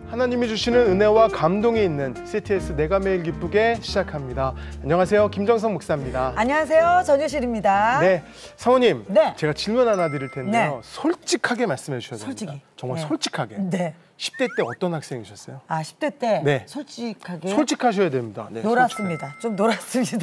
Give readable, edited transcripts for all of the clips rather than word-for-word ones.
하나님이 주시는 은혜와 감동이 있는 CTS 내가 매일 기쁘게 시작합니다. 안녕하세요, 김정성 목사입니다. 안녕하세요, 전유실입니다. 네, 사모님, 네. 제가 질문 하나 드릴 텐데요. 네. 솔직하게 말씀해 주셔야 됩니다. 솔직히. 정말 네. 솔직하게. 네. 10대 때 어떤 학생이셨어요? 아, 10대 때 네. 솔직하게 솔직하셔야 됩니다. 네, 놀았습니다. 좀 놀았습니다.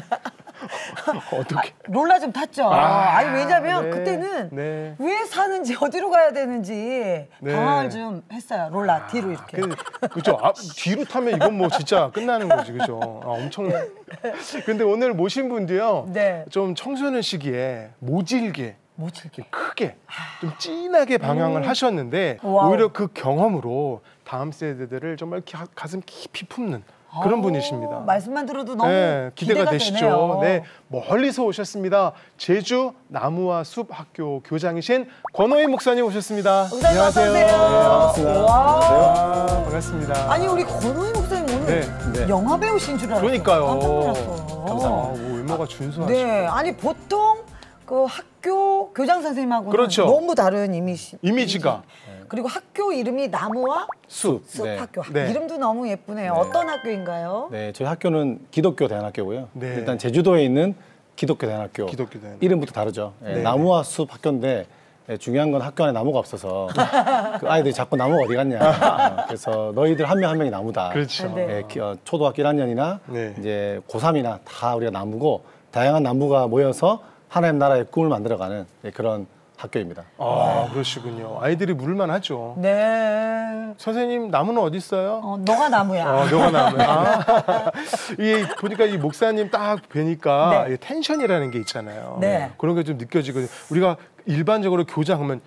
어떻게? 롤라 좀 탔죠. 아니 왜냐면 네. 그때는 네. 왜 사는지 어디로 가야 되는지 네. 방황을 좀 했어요. 롤라 뒤로 이렇게. 그죠? 뒤로 타면 이건 뭐 진짜 끝나는 거지, 그죠? 엄청. 근데 오늘 모신 분도요. 네. 좀 청소년 시기에 모질게. 모질게. 크게 좀 진하게 방향을 하셨는데 와우. 오히려 그 경험으로 다음 세대들을 정말 가슴 깊이 품는 그런 분이십니다. 말씀만 들어도 너무 네, 기대가 되시죠. 되네요. 네, 멀리서 오셨습니다. 제주 나무와 숲 학교 교장이신 권호희 목사님 오셨습니다. 목사님 어서 오세요. 네, 반갑습니다. 와. 반갑습니다. 아니 우리 권호희 목사님 오늘 네. 영화 배우신 줄 알았어요. 그러니까요. 깜짝 놀랐어. 감사합니다. 뭐 외모가 준수하시고. 네, 아니 보통 그 학교 교장 선생님하고는 그렇죠. 너무 다른 이미지가. 그리고 학교 이름이 나무와 숲. 숲 학교. 네. 이름도 너무 예쁘네요. 네. 어떤 학교인가요? 네, 저희 학교는 기독교 대안학교고요. 네. 일단 제주도에 있는 기독교 대안학교. 기독교 대안학교. 이름부터 다르죠. 예, 네. 나무와 숲 학교인데 중요한 건 학교 안에 나무가 없어서 그 아이들이 자꾸 나무가 어디 갔냐. 그래서 너희들 한 명 한 명이 나무다. 그렇죠. 네. 초등학교 1학년이나 네. 이제 고3이나 다 우리가 나무고 다양한 나무가 모여서 하나님 나라의 꿈을 만들어가는 그런 학교입니다. 그러시군요. 아이들이 물만 하죠. 네. 선생님 나무는 어디 있어요? 너가 나무야. 너가 나무야. 이 보니까 이 목사님 딱 뵈니까 네. 이 텐션이라는 게 있잖아요. 네. 그런 게 좀 느껴지거든요. 우리가 일반적으로 교장하면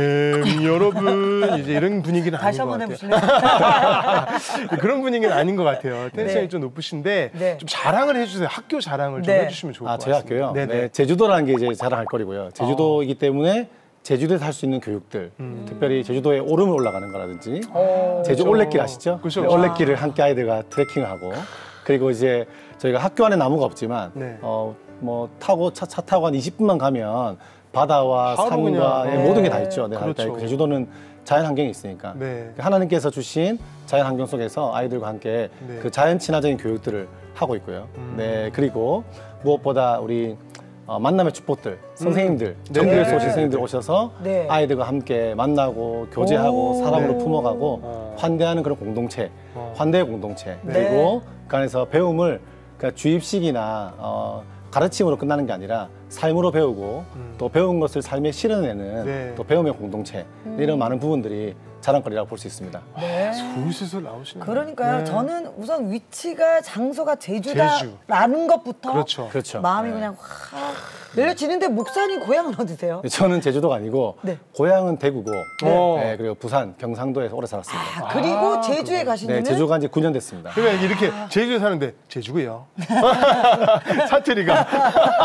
여러분 이제 이런 분위기는 다시 아닌 것 한번 같아요. 해보실래요? 그런 분위기는 아닌 것 같아요. 텐션이 네. 좀 높으신데 네. 좀 자랑을 해주세요. 학교 자랑을 좀 네. 해주시면 좋을 것 제 같습니다. 학교요? 네네. 네, 제주도라는 게 이제 자랑할 거리고요. 제주도이기 때문에 제주도에서 할 수 있는 교육들, 특별히 제주도에 오름을 올라가는 거라든지 제주 그렇죠. 올레길 아시죠? 그렇죠. 네, 올레길을 함께 아이들과 트레킹을 하고 그리고 이제 저희가 학교 안에 나무가 없지만 네. 뭐 타고 차 타고 한 20분만 가면 바다와 바로 산과 그냥, 모든 게 다 있죠. 네, 그렇죠. 제주도는 자연 환경이 있으니까 네. 하나님께서 주신 자연 환경 속에서 아이들과 함께 네. 그 자연 친화적인 교육들을 하고 있고요. 네, 그리고 무엇보다 우리 만남의 축복들, 선생님들, 전교에서 네. 오신 선생님들 오셔서 네. 아이들과 함께 만나고 교제하고 사랑으로 네. 품어가고 환대하는 그런 공동체, 환대의 공동체. 네. 그리고 그 안에서 배움을 그러니까 주입식이나 가르침으로 끝나는 게 아니라 삶으로 배우고 또 배운 것을 삶에 실현내는 네. 또 배움의 공동체 이런 많은 부분들이 자랑거리라고 볼 수 있습니다. 네. 솔솔 나오시네요. 그러니까요. 네. 저는 우선 위치가 장소가 제주다라는 것부터 그렇죠. 그렇죠. 마음이 네. 그냥 확 내려지는데 목사님 고향은 어디세요? 저는 제주도가 아니고 네. 고향은 대구고 네. 네, 그리고 부산, 경상도에서 오래 살았습니다. 그리고 제주에 가신 네, 지는 제주가 이제 9년 됐습니다. 그러니까 이렇게 제주에 사는데 제주고요. 사투리가.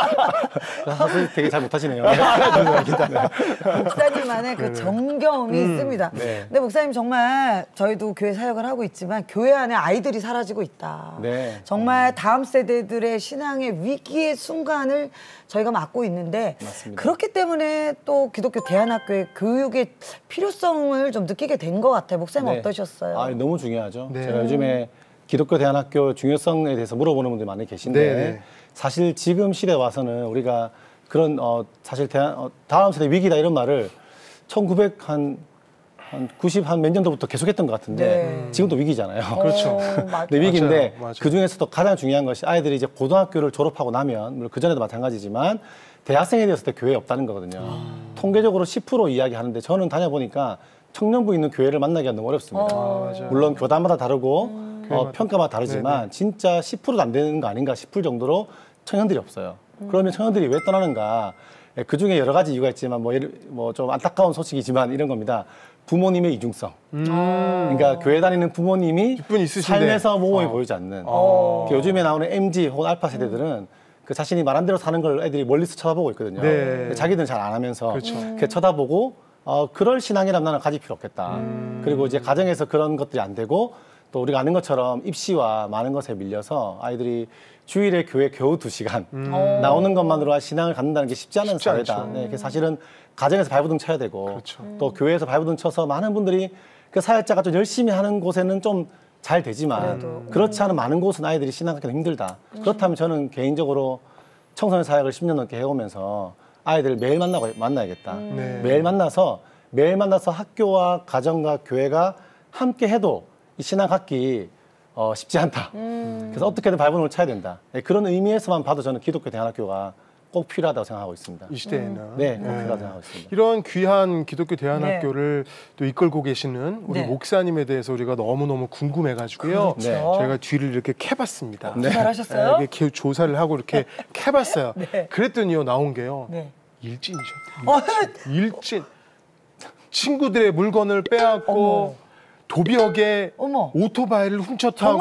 사실 되게 잘 못하시네요. 죄송합니다. 네. 목사님만의 그 정겨움이 있습니다. 네. 근데 목사님 정말 저희도 교회 사역을 하고 있지만 교회 안에 아이들이 사라지고 있다. 네. 정말 다음 세대들의 신앙의 위기의 순간을 저희가 맞고 있는데 맞습니다. 그렇기 때문에 또 기독교 대안학교의 교육의 필요성을 좀 느끼게 된 것 같아요. 목사님 네. 어떠셨어요? 너무 중요하죠. 네. 제가 요즘에 기독교 대안학교 중요성에 대해서 물어보는 분들이 많이 계신데 네, 네. 사실 지금 시대에 와서는 우리가 그런 사실 다음 세대 위기다 이런 말을 1900 한 90 한 몇 년도부터 계속했던 것 같은데 네. 지금도 위기잖아요. 그렇죠. 맞아요. 근데 위기인데 맞아요. 그 중에서도 가장 중요한 것이 아이들이 이제 고등학교를 졸업하고 나면 물론 그 전에도 마찬가지지만 대학생이 되었을 때 교회에 없다는 거거든요. 통계적으로 10% 이야기하는데 저는 다녀보니까 청년부 있는 교회를 만나기가 너무 어렵습니다. 맞아요. 물론 교단마다 다르고 교회마다. 평가마다 다르지만 네네. 진짜 10%도 안 되는 거 아닌가 싶을 정도로 청년들이 없어요. 그러면 청년들이 왜 떠나는가? 그 중에 여러 가지 이유가 있지만 뭐 좀 안타까운 소식이지만 이런 겁니다. 부모님의 이중성. 그러니까 교회 다니는 부모님이 뒷분 있으신데. 삶에서 모범이 보이지 않는. 요즘에 나오는 MZ 혹은 알파 세대들은 그 자신이 말한 대로 사는 걸 애들이 멀리서 쳐다보고 있거든요. 네. 자기들은 잘 안 하면서 그렇죠. 이렇게 쳐다보고 그럴 신앙이라면 나는 가질 필요 없겠다. 그리고 이제 가정에서 그런 것들이 안 되고 또 우리가 아는 것처럼 입시와 많은 것에 밀려서 아이들이 주일에 교회 겨우 2시간 나오는 것만으로 신앙을 갖는다는 게 쉽지 않은 사회다. 네, 사실은 가정에서 발버둥 쳐야 되고 그렇죠. 또 교회에서 발버둥 쳐서 많은 분들이 그 사역자가 좀 열심히 하는 곳에는 좀 잘 되지만 그래도. 그렇지 않은 많은 곳은 아이들이 신앙하기가 힘들다. 그렇다면 저는 개인적으로 청소년 사역을 10년 넘게 해오면서 아이들을 매일 만나야겠다. 네. 매일 만나서 학교와 가정과 교회가 함께 해도 이 신앙 갖기 쉽지 않다. 그래서 어떻게든 발버둥을 쳐야 된다. 네, 그런 의미에서만 봐도 저는 기독교 대안학교가 꼭 필요하다고 생각하고 있습니다. 이 시대에는. 네, 꼭 필요하다고 생각하고 있습니다. 이런 귀한 기독교 대안학교를 또 이끌고 계시는 우리 네. 목사님에 대해서 우리가 너무너무 궁금해가지고요. 그렇죠. 네. 저희가 뒤를 이렇게 캐봤습니다. 네. 잘하셨어요? 네, 이렇게 조사를 하고 이렇게 캐봤어요. 네. 그랬더니요, 나온 게요. 네. 일진이셨대요. 일진. 친구들의 물건을 빼앗고 어머. 도비역에 어머. 오토바이를 훔쳐타고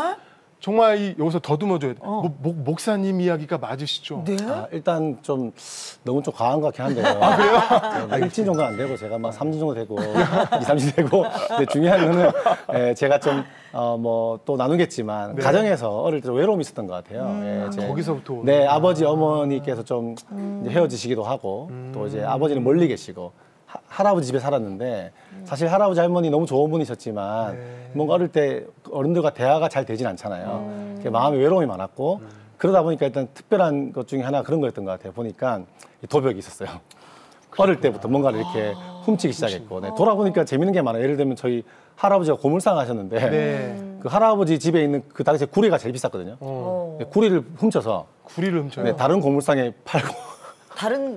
정말? 여기서 더듬어줘야 돼. 목사님 이야기가 맞으시죠? 네. 일단 좀 너무 좀 과한 것 같긴 한데요. 아, 그래요? 1진 정도는 안 되고 제가 막 3진 정도 되고 2, 3진 되고 근데 중요한 거는 제가 좀 뭐 또 나누겠지만 가정에서 어릴 때 외로움이 있었던 것 같아요. 거기서부터 네, 아버지 어머니께서 좀 이제 헤어지시기도 하고 또 이제 아버지는 멀리 계시고 할아버지 집에 살았는데 사실 할아버지 할머니 너무 좋은 분이셨지만 뭔가 어릴 때 어른들과 대화가 잘 되진 않잖아요. 마음에 외로움이 많았고 그러다 보니까 일단 특별한 것 중에 하나 그런 거였던 것 같아요. 보니까 도벽이 있었어요. 어릴 때부터 뭔가를 이렇게 훔치기 시작했고 돌아보니까 재밌는 게 많아요. 예를 들면 저희 할아버지가 고물상 하셨는데 그 할아버지 집에 있는 그 당시에 구리가 제일 비쌌거든요. 구리를 훔쳐서 구리를 훔쳐요. 다른 고물상에 팔고 다른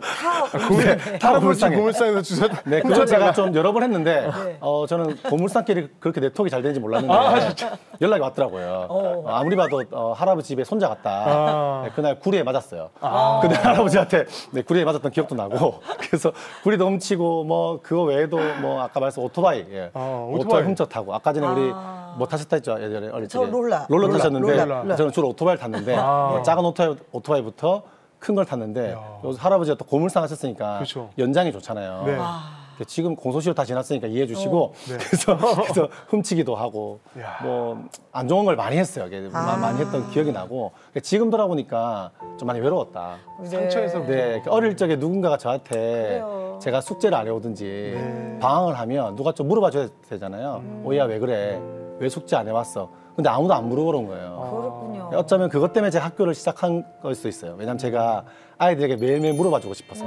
할아버지 고물상에서 주셨. 네, 그걸 제가 좀 여러 번 했는데 저는 고물상끼리 그렇게 네트워크가 잘 되는지 몰랐는데 연락이 왔더라고요. 아무리 봐도 할아버지 집에 손자 같다. 네, 그날 구리에 맞았어요. 근데 할아버지한테 구리에 맞았던 기억도 나고 그래서 구리도 훔치고 뭐 그거 외에도 뭐 아까 말씀 오토바이, 오토바이 훔쳐 타고 아까 전에 우리 뭐 타셨다 했죠 예전에 어릴 때. 저 롤러 타셨는데 롤러. 저는 주로 오토바이를 탔는데 작은 오토바이부터 큰 걸 탔는데 할아버지가 또 고물상 하셨으니까 그렇죠. 연장이 좋잖아요. 네. 지금 공소시효 다 지났으니까 이해해 주시고 그래서 훔치기도 하고 뭐 안 좋은 걸 많이 했어요. 많이 했던 기억이 나고 지금 돌아보니까 좀 많이 외로웠다. 상처에서 네, 어릴 적에 누군가가 저한테 그래요. 제가 숙제를 안 해오든지 방황을 하면 누가 좀 물어봐 줘야 되잖아요. 오이야 왜 그래? 왜 숙제 안 해왔어? 근데 아무도 안 물어보는 거예요. 그렇군요. 어쩌면 그것 때문에 제가 학교를 시작한 걸 수도 있어요. 왜냐면 제가 아이들에게 매일매일 물어봐주고 싶어서.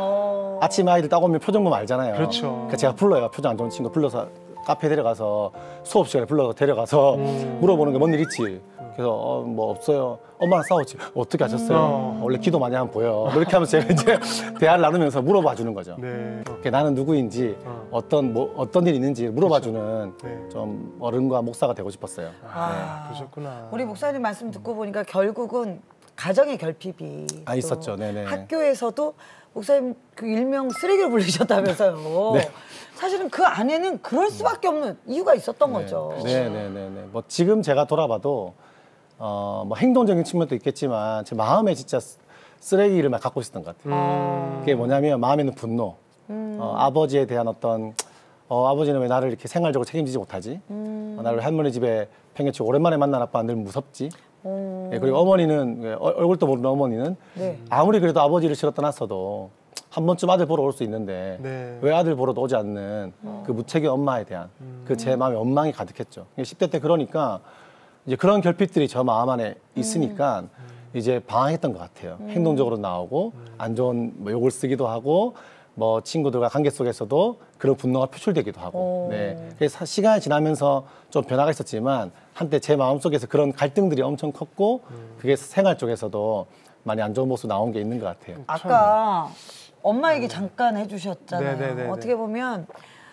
아침에 아이들 딱 오면 표정 보면 알잖아요. 그렇죠. 그러니까 제가 불러요. 표정 안 좋은 친구 불러서 카페 데려가서 수업 시간에 불러서 데려가서 물어보는 게 뭔 일 있지? 그래서 뭐 없어요. 엄마랑 싸웠지. 어떻게 하셨어요? 원래 기도 많이 하면 보여. 뭐 이렇게 하면서 제가 이제 대화를 나누면서 물어봐 주는 거죠. 네. 나는 누구인지 어떤 일이 있는지 물어봐주는 네. 좀 어른과 목사가 되고 싶었어요. 그러셨구나. 우리 목사님 말씀 듣고 보니까 결국은 가정의 결핍이 또 있었죠. 네네. 학교에서도 목사님 그 일명 쓰레기를 불리셨다면서요. 사실은 그 안에는 그럴 수밖에 없는 이유가 있었던 거죠. 네네네네. 뭐 지금 제가 돌아봐도 뭐 행동적인 측면도 있겠지만 제 마음에 진짜 쓰레기를 막 갖고 있었던 것 같아요. 그게 뭐냐면 마음에는 분노, 아버지에 대한 어떤 아버지는 왜 나를 이렇게 생활적으로 책임지지 못하지? 나를 왜 할머니 집에 팽개치고 오랜만에 만난 아빠는 늘 무섭지? 예, 그리고 어머니는 얼굴도 모르는 어머니는 아무리 그래도 아버지를 싫어 떠났어도 한 번쯤 아들 보러 올 수 있는데 왜 아들 보러도 오지 않는 그 무책임 엄마에 대한 그 제 마음에 원망이 가득했죠. 10대 때 그러니까 이제 그런 결핍들이 저 마음 안에 있으니까 이제 방황했던 것 같아요. 행동적으로 나오고 안 좋은 뭐 욕을 쓰기도 하고 뭐 친구들과 관계 속에서도 그런 분노가 표출되기도 하고. 네. 그래서 시간이 지나면서 좀 변화가 있었지만 한때 제 마음속에서 그런 갈등들이 엄청 컸고 그게 생활 쪽에서도 많이 안 좋은 모습 나온 게 있는 것 같아요. 아까 엄마 얘기 잠깐 해주셨잖아요. 네네네네. 어떻게 보면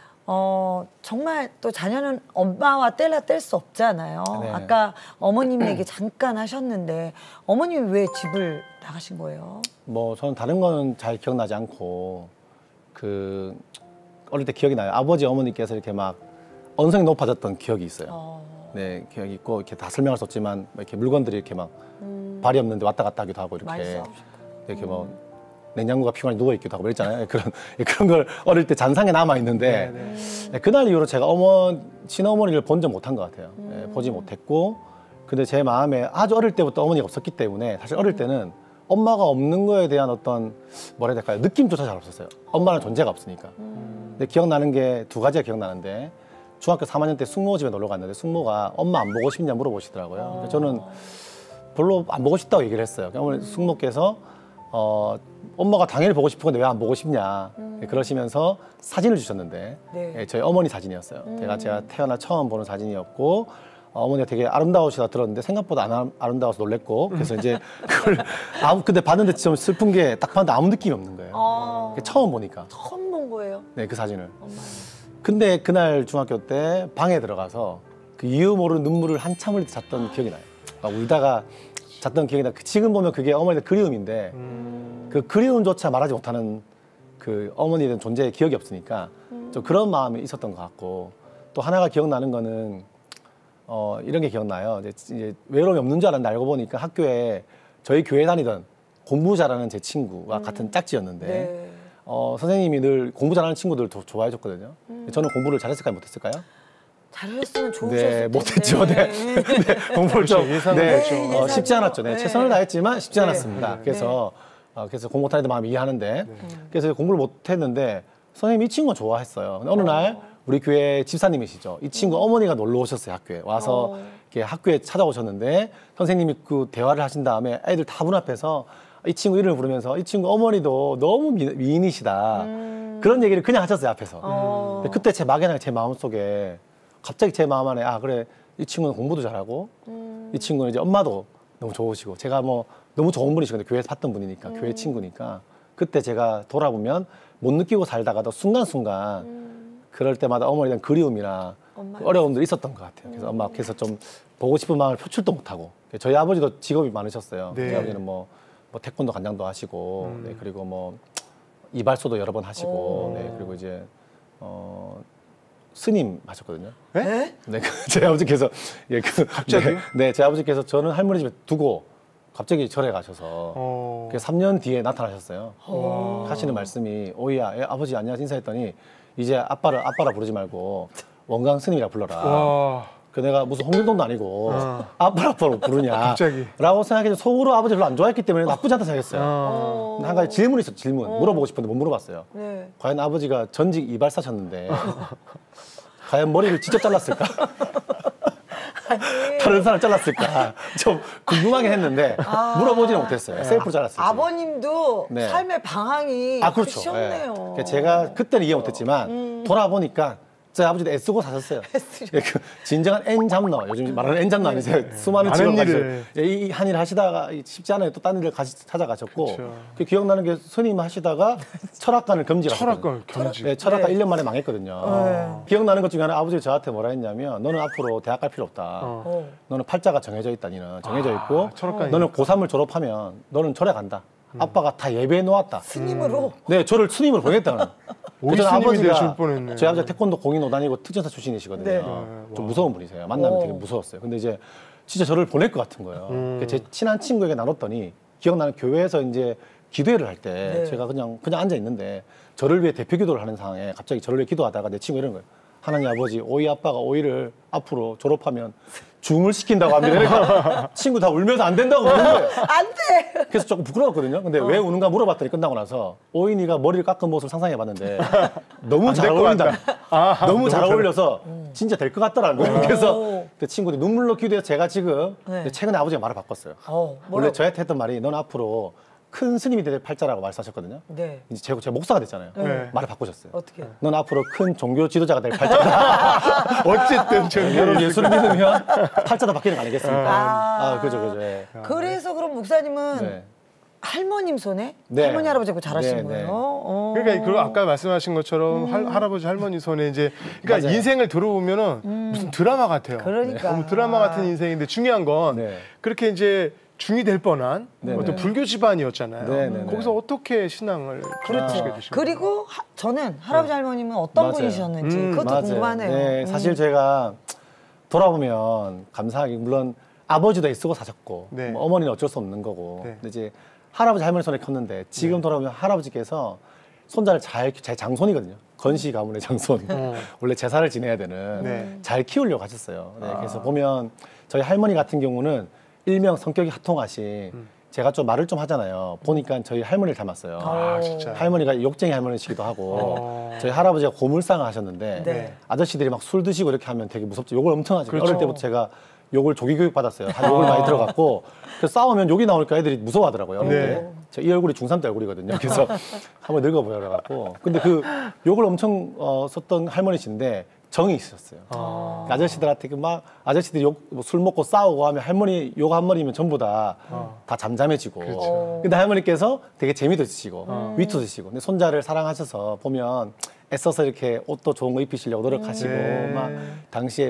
정말 또 자녀는 엄마와 뗄 수 없잖아요. 네. 아까 어머님 얘기 잠깐 하셨는데 어머님이 왜 집을 나가신 거예요? 뭐 저는 다른 거는 잘 기억나지 않고 그 어릴 때 기억이 나요. 아버지 어머니께서 이렇게 막 언성이 높아졌던 기억이 있어요. 네, 기억이 있고 이렇게 다 설명할 수 없지만 이렇게 물건들이 이렇게 막 발이 없는데 왔다 갔다 하기도 하고 많이 이렇게 싸우셨고. 이렇게 뭐 냉장고가 피곤하게 누워 있기도 하고 그랬잖아요. 그런 걸 어릴 때 잔상에 남아 있는데 네, 그날 이후로 제가 친어머니를 본 적 못한 것 같아요. 네, 보지 못했고 근데 제 마음에 아주 어릴 때부터 어머니가 없었기 때문에 사실 어릴 때는 엄마가 없는 거에 대한 어떤 뭐라 해야 될까요? 느낌조차 잘 없었어요. 엄마는 존재가 없으니까. 근데 기억나는 게 두 가지가 기억나는데 중학교 3학년 때 숙모 집에 놀러 갔는데 숙모가 엄마 안 보고 싶냐 물어보시더라고요. 그래서 저는 별로 안 보고 싶다고 얘기를 했어요. 어머니 숙모께서 엄마가 당연히 보고 싶은 건데 왜 안 보고 싶냐 그러시면서 사진을 주셨는데 네. 예, 저희 어머니 사진이었어요. 제가 태어나 처음 보는 사진이었고 어머니가 되게 아름다우시다 들었는데 생각보다 안 아름다워서 놀랬고 그래서 이제 그걸 근데 봤는데 좀 슬픈 게 딱 봤는데 아무 느낌이 없는 거예요. 처음 보니까. 처음 본 거예요. 네, 그 사진을. 엄마요. 근데 그날 중학교 때 방에 들어가서 그 이유 모르는 눈물을 한참을 잤던 기억이 나요. 막 울다가 잤던 기억이 나. 지금 보면 그게 어머니의 그리움인데 그 그리움조차 말하지 못하는 그 어머니에 대한 존재의 기억이 없으니까 좀 그런 마음이 있었던 것 같고 또 하나가 기억나는 거는 이런 게 기억나요. 이제 외로움이 없는 줄 알았는데 알고 보니까 학교에 저희 교회 다니던 공부 잘하는 제 친구와 같은 짝지였는데 네. 선생님이 늘 공부 잘하는 친구들 더 좋아해 줬거든요. 저는 공부를 잘했을까요? 못했을까요? 잘했으면 좋으셨을 네, 텐데. 못했죠. 네. 네, 공부를 좀 예상은 네, 그렇죠. 쉽지 않았죠. 네, 네. 최선을 다했지만 쉽지 네. 않았습니다. 네. 그래서 공부 못하는 데 마음 이해하는데 그래서 공부를 못했는데 선생님이 이 친구가 좋아했어요. 근데 어느 날 우리 교회 집사님이시죠. 이 친구 어머니가 놀러 오셨어요. 학교에 와서 이렇게 학교에 찾아오셨는데 선생님이 그 대화를 하신 다음에 애들 다 문 앞에서 이 친구 이름을 부르면서 이 친구 어머니도 너무 미인이시다. 그런 얘기를 그냥 하셨어요. 앞에서. 근데 그때 제 막연하게 제 마음속에 갑자기 제 마음 안에 그래 이 친구는 공부도 잘하고 이 친구는 이제 엄마도 너무 좋으시고 제가 뭐 너무 좋은 분이시거든요. 교회에서 봤던 분이니까 교회 친구니까 그때 제가 돌아보면 못 느끼고 살다가도 순간순간 그럴 때마다 어머니에 대한 그리움이나 어려움들이 있었던 것 같아요. 그래서 엄마께서 좀 보고 싶은 마음을 표출도 못하고 저희 아버지도 직업이 많으셨어요. 네. 저희 아버지는 뭐 태권도 관장도 하시고 네, 그리고 뭐 이발소도 여러 번 하시고 네, 그리고 이제 스님 하셨거든요. 네? 네, 제 아버지께서 갑자기요? 네, 제 아버지께서 저는 할머니 집에 두고 갑자기 절에 가셔서 그래서 3년 뒤에 나타나셨어요. 하시는 말씀이 오이야, 아버지 안녕하세요 인사했더니 이제 아빠라 부르지 말고 원강 스님이라 불러라. 와. 그 내가 무슨 홍길동도 아니고 아빠로 부르냐 갑자기. 라고 생각해서 속으로 아버지 별로 안 좋아했기 때문에 나쁘지 않다 생각했어요. 근데 한 가지 질문이 있었죠. 질문 물어보고 싶은데 못 물어봤어요. 네. 과연 아버지가 전직 이발사셨는데 과연 머리를 직접 잘랐을까? 다른 사람 잘랐을까? 좀 궁금하긴 했는데 물어보지는 못했어요. 셀프로 잘랐을지. 아버님도 네. 삶의 방향이 그렇죠. 크셨네요. 네. 제가 그때는 이해 못했지만 돌아보니까 저희 아버지도 애쓰고 사셨어요. 예, 그 진정한 N잡러, 요즘 말하는 N잡러 아니세요? 수많은 직업을 가지고 이 한 일 하시다가 쉽지 않아요. 또 다른 일을 찾아가셨고 그렇죠. 그 기억나는 게 스님 하시다가 철학관을 겸직하셨거든요. 철학관 겸직. 네, 철학과 네. 1년 만에 망했거든요. 기억나는 것 중에 하나 아버지가 저한테 뭐라 했냐면 너는 앞으로 대학 갈 필요 없다. 너는 팔자가 정해져 있다. 니는 정해져 있고 철학관이니까. 너는 고3을 졸업하면 너는 절에 간다. 아빠가 다 예배해 놓았다. 스님으로. 네, 저를 스님으로 보냈다는. 오이 스님이 되실 뻔했네. 저희 아버지가 태권도 공인 5단이고 특전사 출신이시거든요. 네. 좀 무서운 분이세요. 만나면 되게 무서웠어요. 근데 이제 진짜 저를 보낼 것 같은 거예요. 제 친한 친구에게 나눴더니 기억나는 교회에서 이제 기도회를 할 때 네. 제가 그냥 앉아 있는데 저를 위해 대표 기도를 하는 상황에 갑자기 저를 위해 기도하다가 내 친구가 이런 거예요. 하나님 아버지, 오이 아빠가 오이를 앞으로 졸업하면 중을 시킨다고 합니다. 그러니까 친구 다 울면서 안 된다고 우는 거예요. 안 돼! 그래서 조금 부끄러웠거든요. 근데 왜 우는가 물어봤더니 끝나고 나서 오인이가 머리를 깎은 모습을 상상해봤는데 너무 잘 어울린다. 너무 잘 어울려서 진짜 될 것 같더라는 거예요. 그래서 그 친구들이 눈물로 기도해서 제가 지금 네. 최근에 아버지가 말을 바꿨어요. 원래 뭐라고? 저한테 했던 말이 넌 앞으로 큰 스님이 될 팔자라고 말씀하셨거든요. 네. 이제 제가 목사가 됐잖아요. 네. 말을 바꾸셨어요. 어떻게? 넌 앞으로 큰 종교 지도자가 될 팔자다. 어쨌든 여러분 예수를 믿으면 팔자도 바뀌는 거 아니겠습니까? 아. 그죠. 예. 그래서 그럼 목사님은 네. 할머님 손에 네. 할머니 할아버지하고 자라신 네, 거예요. 네. 그러니까 그 아까 말씀하신 것처럼 할아버지 할머니 손에 이제 그러니까 맞아요. 인생을 들어보면은 무슨 드라마 같아요. 그러니까. 너무 드라마 같은 인생인데 중요한 건 네. 그렇게 이제 중이 될 뻔한 네, 어떤 네. 불교 집안이었잖아요. 네, 네, 네. 거기서 어떻게 신앙을 그렇죠. 하시게 되신 거예요? 그리고 저는 할아버지 할머님은 어떤 맞아요. 분이셨는지 그것도 맞아요. 궁금하네요. 네, 사실 제가 돌아보면 감사하게 물론 아버지도 애쓰고 사셨고 네. 뭐 어머니는 어쩔 수 없는 거고 네. 근데 이제 할아버지 할머니 손에 컸는데 지금 돌아보면 할아버지께서 손자를 제 장손이거든요. 건시 가문의 장손. 원래 제사를 지내야 되는 네. 잘 키우려고 하셨어요. 네, 그래서 보면 저희 할머니 같은 경우는 일명 성격이 하통하신 제가 좀 말을 좀 하잖아요. 보니까 저희 할머니를 닮았어요. 아, 진짜. 할머니가 욕쟁이 할머니시기도 하고 저희 할아버지가 고물상을 하셨는데 네. 아저씨들이 막 술 드시고 이렇게 하면 되게 무섭죠. 욕을 엄청 하죠. 그렇죠. 어릴 때부터 제가 욕을 조기 교육 받았어요. 욕을 많이 들어갔고 그래서 싸우면 욕이 나오니까 애들이 무서워하더라고요. 어릴 네. 때. 이 얼굴이 중3 때 얼굴이거든요. 그래서 한번 늙어 보여갖고 근데 그 욕을 엄청 썼던 할머니신데 정이 있으셨어요. 아저씨들한테 막 아저씨들이 술 먹고 싸우고 하면 할머니 욕 한 마리면 전부 다 잠잠해지고. 그렇죠. 근데 할머니께서 되게 재미도 있으시고 위트도 있으시고. 근데 손자를 사랑하셔서 보면 애써서 이렇게 옷도 좋은 거 입히시려고 노력하시고 네. 막 당시에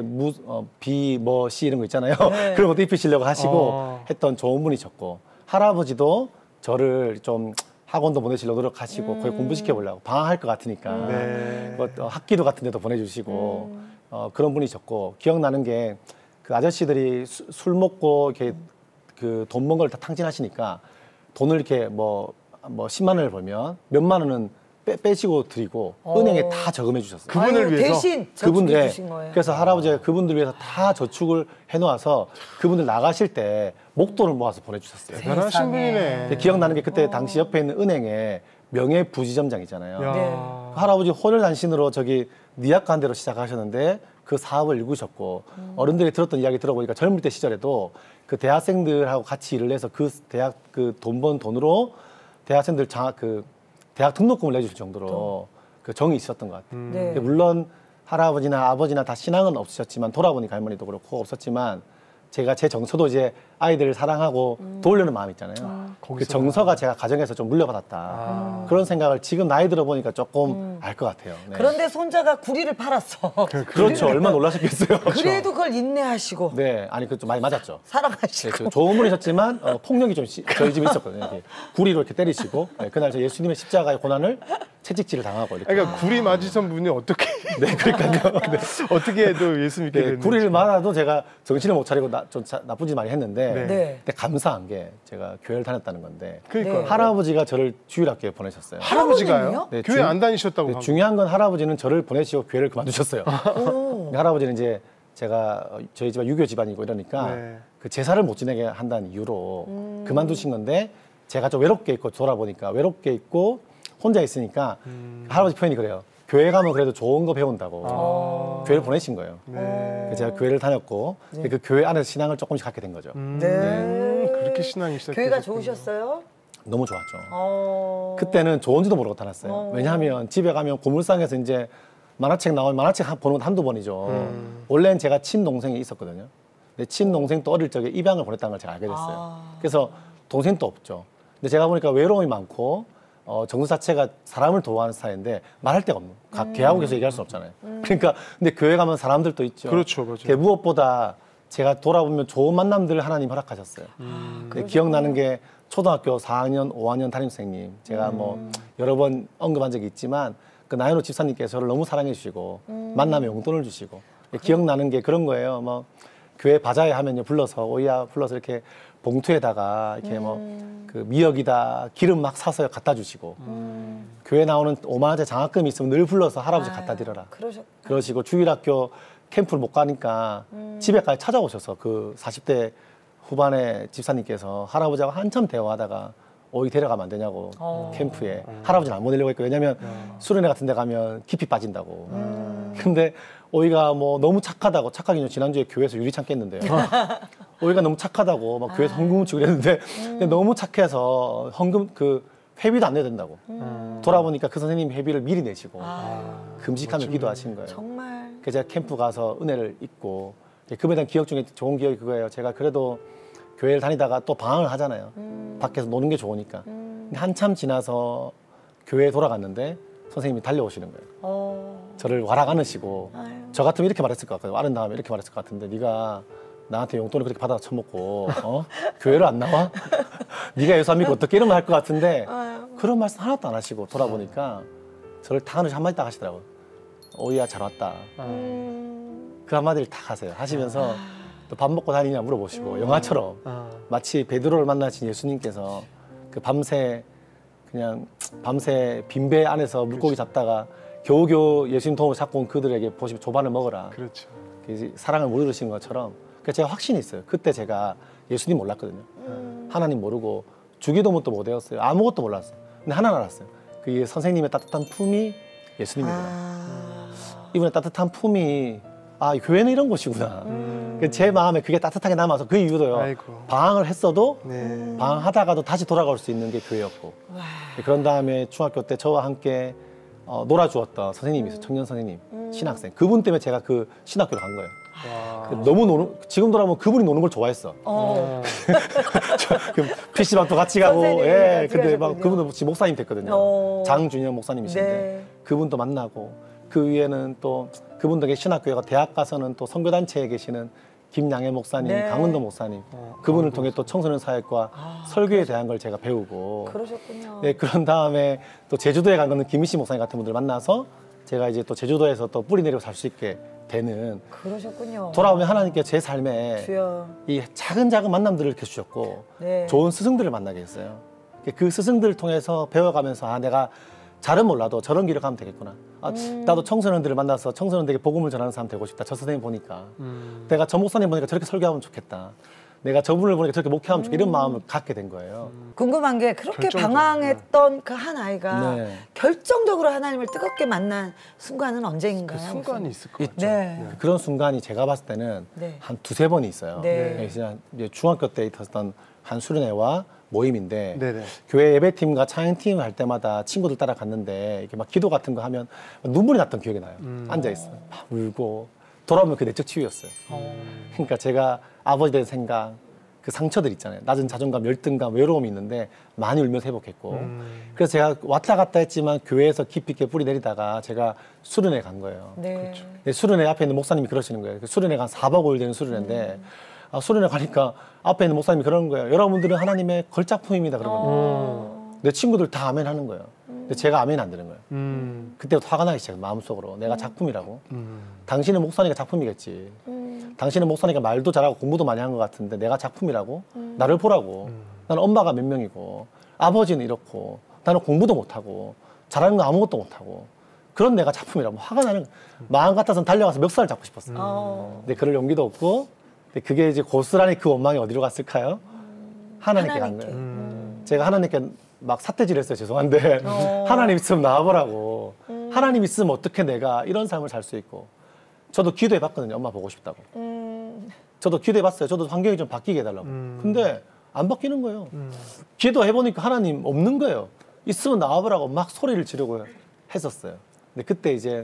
비, 뭐, 시 이런 거 있잖아요. 그런 것도 입히시려고 하시고 했던 좋은 분이셨고 할아버지도 저를 좀 학원도 보내시려고 노력하시고 거의 공부시켜 보려고 방황할 것 같으니까 네. 뭐 학기도 같은 데도 보내주시고 그런 분이셨고 기억나는 게 그 아저씨들이 술 먹고 이렇게 그 돈 번 걸 다 탕진하시니까 돈을 이렇게 뭐 10만 원을 벌면 몇만 원은 빼시고 드리고 은행에 다 저금해 주셨어요. 그분을 아유, 위해서? 대신 그분들 저축해 주신 거예요. 그래서 할아버지가 그분들 위해서 다 저축을 해놓아서 그분들 나가실 때 목돈을 모아서 보내주셨어요. 대단하신 세상에. 분이네. 근데 기억나는 게 그때 당시 옆에 있는 은행에 명예부지점장 있잖아요. 야. 네. 할아버지 혼혈단신으로 저기 니아카 대로 시작하셨는데 그 사업을 일구셨고 어른들이 들었던 이야기 들어보니까 젊을 때 시절에도 그 대학생들하고 같이 일을 해서 그 대학 그 돈 번 돈으로 대학생들 대학 등록금을 내주실 정도로 그 정이 있었던 것 같아요. 네. 근데 물론 할아버지나 아버지나 다 신앙은 없으셨지만 돌아보니까 할머니도 그렇고 없었지만 제가 제 정서도 이제 아이들을 사랑하고 도우려는 마음이 있잖아요. 그 거기서 정서가 제가 가정에서 좀 물려받았다. 그런 생각을 지금 나이 들어보니까 조금 알 것 같아요. 네. 그런데 손자가 구리를 팔았어. 그렇죠. 얼마나 놀라셨겠어요. 그래도 그걸 인내하시고 네, 아니 그 좀 많이 맞았죠. 네, 사랑하시고. 좋은 분이셨지만 폭력이 좀 저희 집에 있었거든요. 이렇게 구리로 이렇게 때리시고 그날 저 예수님의 십자가의 고난을 채찍질을 당하고 이렇게. 그러니까 구리 맞으신 분이 어떻게 네, 그러니까요. 네. 어떻게 또 예수 믿게 네, 됐는지. 구리를 맞아도 제가 정신을 못 차리고 좀 나쁜 짓 많이 했는데 네. 네. 근데 감사한 게 제가 교회를 다녔다는 건데 그러니까 네. 할아버지가 저를 주일학교에 보내셨어요. 할아버지가요? 할아버님이요? 네, 교회 안 다니셨다고. 네, 한 중요한 건 할아버지는 저를 보내시고 교회를 그만두셨어요. 근데 할아버지는 이제 제가 저희 집안 유교 집안이고 이러니까 네. 그 제사를 못 지내게 한다는 이유로 그만두신 건데 제가 좀 외롭게 있고 돌아보니까 외롭게 있고 혼자 있으니까 할아버지 표현이 그래요. 교회 가면 그래도 좋은 거 배운다고 교회를 보내신 거예요. 네. 그래서 제가 교회를 다녔고 그 교회 안에서 신앙을 조금씩 갖게 된 거죠. 네. 그렇게 신앙이 시작됐 교회가 좋으셨어요? 너무 좋았죠. 그 그때는 좋은지도 모르고 다녔어요. 왜냐하면 집에 가면 고물상에서 이제 만화책 나오면 만화책 보는 건 한두 번이죠. 원래는 제가 친동생이 있었거든요. 근데 친동생도 어릴 적에 입양을 보냈다는 걸 제가 알게 됐어요. 그래서 동생도 없죠. 근데 제가 보니까 외로움이 많고 정서 자체가 사람을 도와하는 스타일인데 말할 데가 없는. 걔하고 계속 얘기할 수 없잖아요. 그러니까 근데 교회 가면 사람들도 있죠. 그렇죠, 맞아요. 그게 무엇보다 제가 돌아보면 좋은 만남들을 하나님 허락하셨어요. 근데 기억나는 게 초등학교 4학년, 5학년 담임선생님 제가 뭐 여러 번 언급한 적이 있지만 그 나연호 집사님께서 저를 너무 사랑해 주시고 만남에 용돈을 주시고 기억나는 게 그런 거예요. 뭐 교회 바자회 하면요 불러서 오이야 불러서 이렇게 봉투에다가 이렇게 뭐 그 미역이다 기름 막 사서 갖다 주시고 교회 나오는 5만 원짜리 장학금이 있으면 늘 불러서 할아버지 갖다 드려라. 그러시고 주일학교 캠프를 못 가니까 집에까지 찾아오셔서 그 40대 후반의 집사님께서 할아버지하고 한참 대화하다가 오이 데려가면 안 되냐고 캠프에 할아버지는 안 보내려고 했고 왜냐면 수련회 같은 데 가면 깊이 빠진다고 근데 오이가 뭐 너무 착하다고 착하긴요 지난주에 교회에서 유리창 깼는데요 오이가 너무 착하다고 막 교회에서 헌금을 주고 그랬는데 근데 너무 착해서 헌금 그 회비도 안 내야 된다고 돌아보니까 그 선생님이 회비를 미리 내시고 금식하며 기도하신 거예요. 정말. 그래서 제가 캠프 가서 은혜를 잊고 그에 대한 기억 중에 좋은 기억이 그거예요. 제가 그래도 교회를 다니다가 또 방황을 하잖아요. 밖에서 노는 게 좋으니까. 근데 한참 지나서 교회에 돌아갔는데 선생님이 달려오시는 거예요. 저를 와락 안으시고 저 같으면 이렇게 말했을 것 같아요. 아는 다음에 이렇게 말했을 것 같은데 네가 나한테 용돈을 그렇게 받아 처먹고 교회를 안 나와? 네가 예수 안 믿고 어떻게 이러면 할 것 같은데 그런 말씀 하나도 안 하시고 돌아보니까 저를 다 안으시고 한마디 딱 하시더라고요. 오이야 잘 왔다. 그 한마디를 딱 하세요. 하시면서 또 밥 먹고 다니냐 물어보시고 영화처럼 마치 베드로를 만나신 예수님께서 그 밤새 빈배 안에서 물고기 잡다가 겨우겨우 예수님 도움을 찾고 온 그들에게 보시고 조반을 먹어라. 그렇죠. 사랑을 못 이루신 것처럼 그래서 제가 확신이 있어요. 그때 제가 예수님 몰랐거든요. 하나님 모르고 주기도문 또 못 외웠어요. 아무것도 몰랐어요. 근데 하나 알았어요. 그게 선생님의 따뜻한 품이 예수님이구나. 이분의 따뜻한 품이 교회는 이런 곳이구나. 제 마음에 그게 따뜻하게 남아서 그 이유도요. 아이고. 방황을 했어도 네. 방황하다가도 다시 돌아갈 수 있는 게 교회였고. 그런 다음에 중학교 때 저와 함께 놀아주었던 선생님이 있어요. 청년 선생님, 신학생. 그분 때문에 제가 그 신학교를 간 거예요. 와. 너무 지금 돌아보면 그분이 노는 걸 좋아했어. PC방도 같이 가고, 선생님이 예. 같이 근데 막 가셨군요. 그분도 지금 목사님 됐거든요. 장준영 목사님이신데 네. 그분도 만나고 그 위에는 또 그분 덕에 신학교가 대학 가서는 또 선교단체에 계시는 김양애 목사님, 네. 강은도 목사님 그분을 통해 또 청소년 사역과 설교에 대한 걸 제가 배우고 그러셨군요. 네, 그런 다음에 또 제주도에 간 거는 김희씨 목사님 같은 분들 만나서 제가 이제 또 제주도에서 또 뿌리 내리고 살 수 있게 되는 그러셨군요. 돌아오면 하나님께 제 삶에 주여. 이 작은 만남들을 이렇게 주셨고 네. 좋은 스승들을 만나게 했어요. 그 스승들을 통해서 배워가면서 내가 잘은 몰라도 저런 길을 가면 되겠구나. 나도 청소년들을 만나서 청소년들에게 복음을 전하는 사람 되고 싶다. 저 선생님 보니까. 내가 저 목사님 보니까 저렇게 설교하면 좋겠다. 내가 저분을 보니까 저렇게 목회하면 좋겠다. 이런 마음을 갖게 된 거예요. 궁금한 게 그렇게 결정적으로. 방황했던 그 한 아이가 네. 결정적으로 하나님을 뜨겁게 만난 순간은 언제인가요? 그 순간이 있을 것 있죠. 같죠. 네. 그런 순간이 제가 봤을 때는 네. 한 두세 번이 있어요. 네. 이제 중학교 때 있었던 한 수련회와 모임인데 네네. 교회 예배팀과 찬양팀 할 때마다 친구들 따라갔는데 이렇게 막 기도 같은 거 하면 눈물이 났던 기억이 나요. 앉아있어요. 막 울고 돌아오면 그 내적 치유였어요. 그러니까 제가 아버지에 대한 생각, 그 상처들 있잖아요. 낮은 자존감, 열등감, 외로움이 있는데 많이 울면서 회복했고 그래서 제가 왔다 갔다 했지만 교회에서 깊이 있게 뿌리 내리다가 제가 수련회 간 거예요. 네. 네, 수련회 앞에 있는 목사님이 그러시는 거예요. 그 수련회가 한 4박 5일 되는 수련회인데 수련회 가니까 앞에 있는 목사님이 그러는 거예요. 여러분들은 하나님의 걸작품입니다. 그러거든요. 내 친구들 다 아멘 하는 거예요. 근데 제가 아멘 안 되는 거예요. 그때부터 화가 나기 시작해요. 마음속으로. 내가 작품이라고. 당신은 목사니까 작품이겠지. 당신은 목사니까 말도 잘하고 공부도 많이 한 것 같은데 내가 작품이라고? 나를 보라고. 나는 엄마가 몇 명이고 아버지는 이렇고 나는 공부도 못하고 잘하는 거 아무것도 못하고 그런 내가 작품이라고 화가 나는 거예요. 마음 같아서는 달려가서 멱살을 잡고 싶었어요. 근데 그럴 용기도 없고 근데 그게 이제 고스란히 그 원망이 어디로 갔을까요? 하나님께 간 거예요. 제가 하나님께 막 사태질 했어요. 죄송한데 하나님 있으면 나와보라고. 하나님 있으면 어떻게 내가 이런 삶을 살 수 있고 저도 기도해 봤거든요. 엄마 보고 싶다고. 저도 기도해 봤어요. 저도 환경이 좀 바뀌게 해달라고. 근데 안 바뀌는 거예요. 기도해 보니까 하나님 없는 거예요. 있으면 나와보라고 막 소리를 지르고 했었어요. 근데 그때 이제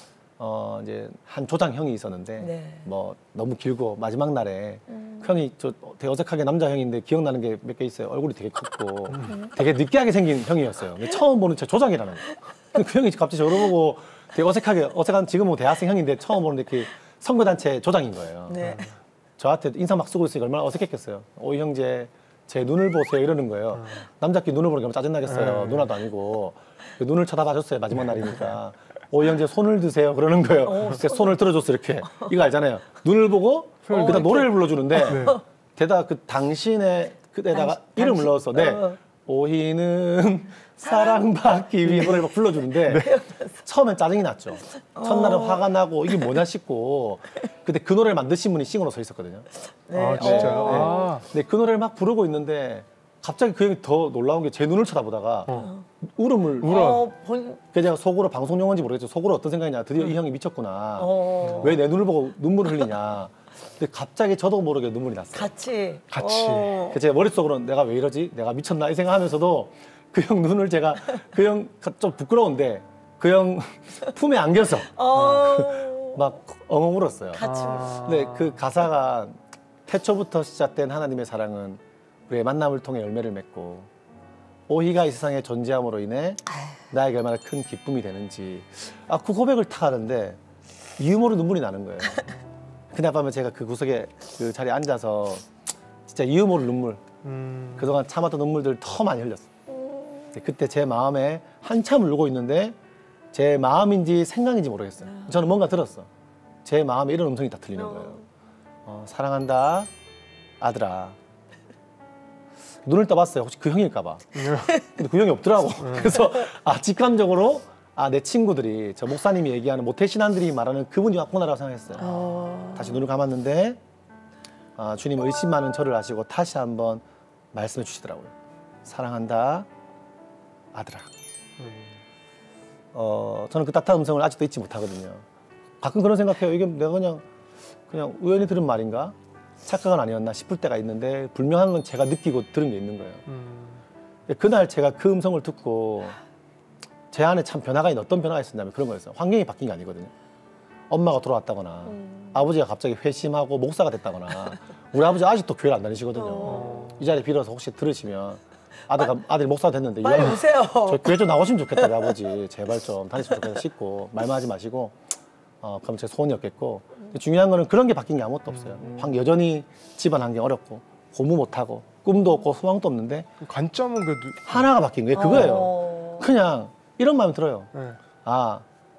한 조장 형이 있었는데 네. 뭐 너무 길고 마지막 날에 그 형이 저 되게 어색하게 남자 형인데 기억나는 게 몇 개 있어요. 얼굴이 되게 컸고 되게 느끼하게 생긴 형이었어요. 근데 처음 보는 제 조장이라는 거예요. 근데 그 형이 갑자기 저를 보고 되게 어색한 지금은 뭐 대학생 형인데 처음 보는데 이렇게 선교단체 조장인 거예요. 네. 저한테 인사 막 쓰고 있으니까 얼마나 어색했겠어요. 오이 형제 제 눈을 보세요 이러는 거예요. 남자끼리 눈을 보는 게 짜증나겠어요. 누나도 아니고 눈을 쳐다봐줬어요. 마지막 날이니까. 오이 형제 손을 드세요 그러는 거예요. 그래서 손을 들어줬어 이렇게. 이거 알잖아요. 눈을 보고 그다음 노래를 불러주는데 게다가 그 당신의 그에다가 이름을 넣어서 오희는 사랑받기 위해 노래를 막 불러주는데 처음엔 짜증이 났죠. 첫날은 화가 나고 이게 뭐냐 싶고 근데 그 노래를 만드신 분이 싱어로 서 있었거든요. 아 진짜요? 아. 근데 그 노래를 막 부르고 있는데 갑자기 그 형이 더 놀라운 게 제 눈을 쳐다보다가 울음을 그래서 제가 속으로 방송 용어인지 모르겠죠. 속으로 어떤 생각이냐. 드디어 이 형이 미쳤구나. 왜 내 눈을 보고 눈물을 흘리냐. 근데 갑자기 저도 모르게 눈물이 났어요. 같이. 그래서 제 머릿속으로 내가 왜 이러지? 내가 미쳤나? 이 생각하면서도 그 형 눈을 제가 그 형 좀 부끄러운데 그 형 품에 안겨서 막 엉엉 울었어요. 같이. 근데 그 가사가 태초부터 시작된 하나님의 사랑은 우리의 만남을 통해 열매를 맺고 오희가 이 세상에 존재함으로 인해 나에게 얼마나 큰 기쁨이 되는지 그 고백을 탁 하는데 유머로 눈물이 나는 거예요. 그날 밤에 제가 그 구석에 그 자리에 앉아서 진짜 유머로 눈물 그동안 참았던 눈물들 더 많이 흘렸어요. 그때 제 마음에 한참 울고 있는데 제 마음인지 생각인지 모르겠어요. 저는 뭔가 들었어. 제 마음에 이런 음성이 다 들리는 거예요. 사랑한다 아들아. 눈을 떠봤어요. 혹시 그 형일까 봐. 근데 그 형이 없더라고. 그래서 직감적으로 내 친구들이 저 목사님이 얘기하는 모태신앙들이 말하는 그분이 왔구나라고 생각했어요. 다시 눈을 감았는데 주님 의심 많은 저를 아시고 다시 한번 말씀해 주시더라고요. 사랑한다, 아들아. 저는 그 따뜻한 음성을 아직도 잊지 못하거든요. 가끔 그런 생각해요. 이게 내가 그냥 우연히 들은 말인가? 착각은 아니었나 싶을 때가 있는데 분명한 건 제가 느끼고 들은 게 있는 거예요. 그날 제가 그 음성을 듣고 제 안에 참 어떤 변화가 있었냐면 그런 거였어요. 환경이 바뀐 게 아니거든요. 엄마가 돌아왔다거나 아버지가 갑자기 회심하고 목사가 됐다거나 우리 아버지 아직도 교회를 안 다니시거든요. 이 자리에 빌어서 혹시 들으시면 아들이 목사가 됐는데 빨리 오세요. 저 교회 좀 나오시면 좋겠다, 우리 아버지. 제발 좀 다니시면 좋겠다 싶고 말만 하지 마시고 그럼 제 소원이었겠고 중요한 거는 그런 게 바뀐 게 아무것도 없어요. 여전히 집안 환경 어렵고 공부 못하고 꿈도 없고 소망도 없는데 관점은 그래도 하나가 바뀐 거예요. 그거예요. 그냥 이런 마음이 들어요. 네. 아,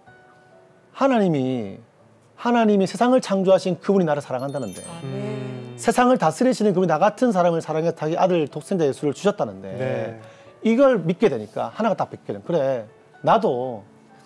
하나님이 세상을 창조하신 그분이 나를 사랑한다는데 세상을 다스리시는 그분이 나 같은 사람을 사랑해 자기 아들 독생자 예수를 주셨다는데 네. 이걸 믿게 되니까 하나가 딱 믿게 되는 그래 나도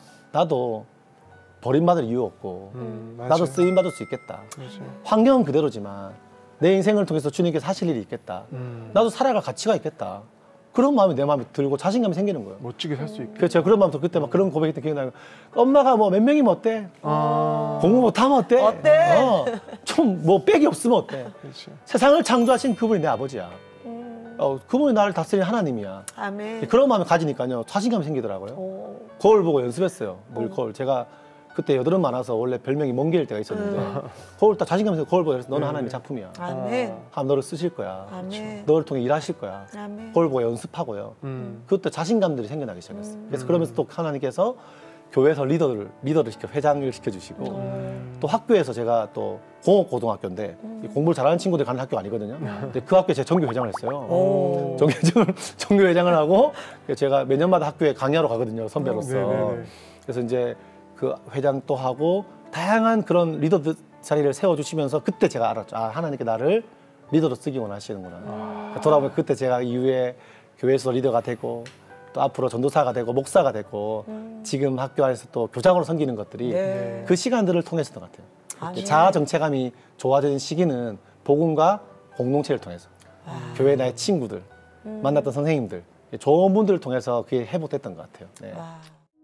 버림받을 이유 없고 나도 쓰임받을 수 있겠다. 그렇죠. 환경은 그대로지만 내 인생을 통해서 주님께서 하실 일이 있겠다. 나도 살아갈 가치가 있겠다. 그런 마음이 내 마음에 들고 자신감이 생기는 거예요. 멋지게 살 수 있게. 그래서 제가 그런 마음도 그때 막 그런 고백했던 기억이 나요. 엄마가 뭐 몇 명이면 어때? 공부 못하면 어때? 좀 뭐 빽이 없으면 어때? 그렇지. 세상을 창조하신 그분이 내 아버지야. 그분이 나를 다스리는 하나님이야. 아멘. 그런 마음을 가지니까요. 자신감이 생기더라고요. 거울 보고 연습했어요. 늘 거울. 제가 그때 여드름 많아서 원래 별명이 멍게일 때가 있었는데 거울 딱 자신감 생겨 거울 보고 그래서 너는 하나님의 작품이야. 아멘. 하나님 너를 쓰실 거야. 아멘. 너를 통해 일하실 거야. 아멘. 거울 보고 연습하고요. 그때 자신감들이 생겨나기 시작했어요. 그래서 그러면서 또 하나님께서 교회에서 리더를 회장을 시켜주시고 또 학교에서 제가 또 공업고등학교인데 공부를 잘하는 친구들 가는 학교가 아니거든요. 근데 그 학교에 제가 정교회장을 했어요. 정교회장을 하고 제가 매년마다 학교에 강의하러 가거든요. 선배로서. 네네네. 그래서 이제 그 회장 또 하고 다양한 그런 리더들 자리를 세워주시면서 그때 제가 알았죠. 아, 하나님께 나를 리더로 쓰기 원하시는구나. 돌아보면 그때 제가 이후에 교회에서 리더가 되고 또 앞으로 전도사가 되고 목사가 되고 지금 학교 안에서 또 교장으로 섬기는 것들이 네. 그 시간들을 통해서던 것 같아요. 아멘. 자아 정체감이 좋아지는 시기는 복음과 공동체를 통해서 교회 나의 친구들 만났던 선생님들 좋은 분들을 통해서 그게 회복됐던 것 같아요. 네. 와.